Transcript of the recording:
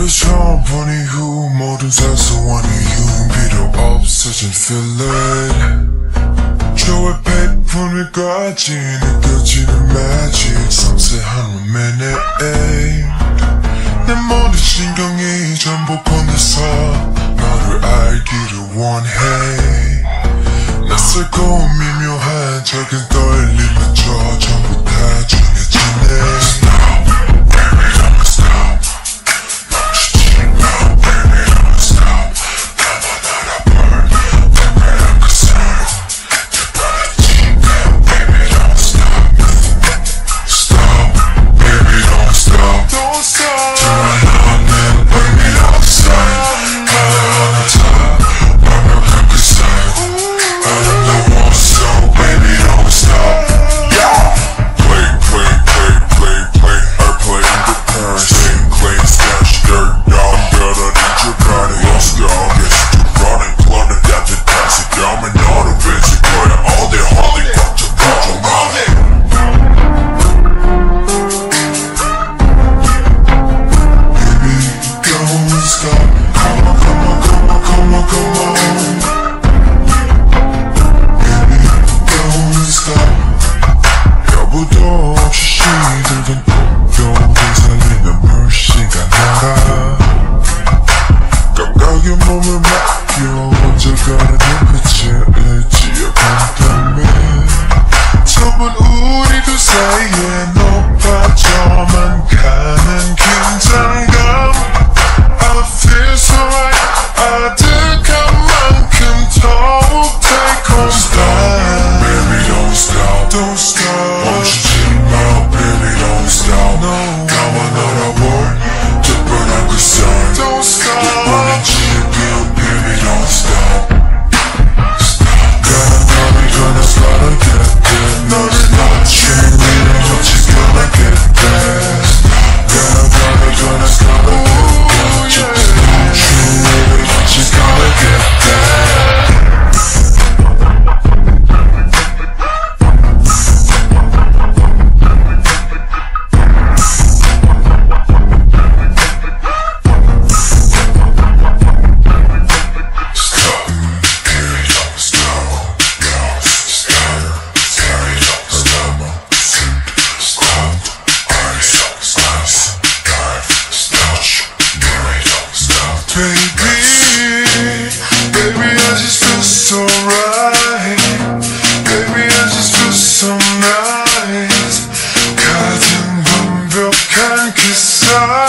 너를 처음 본 이후 모든 사소한 이유는 필요 없어진 feeling 저의 백분 위까지 느껴지는 magic 섬세한 romantic 내 모든 신경이 전부 건네서 너를 알기를 원해 낯설고 미묘한 작은 떨림마저 전부 다 정해지네 몸을 맡겨 언제까지 눈빛에 지어간다며 좁은 우리 두 사이에 높아져만 가는 긴장감 I feel so right 아득한 만큼 더욱 달콤 Stop Baby don't stop Don't stop 멈추지 마 Baby don't stop No 나와 너라 뭘 특별한 그 sign Don't stop Baby don't stop Gonna get there 너를 놓치면 you're gonna get there Gonna get there Just don't you She's gonna get there Baby, I just feel so right Baby, I just feel so nice 가장 완벽한 그 사이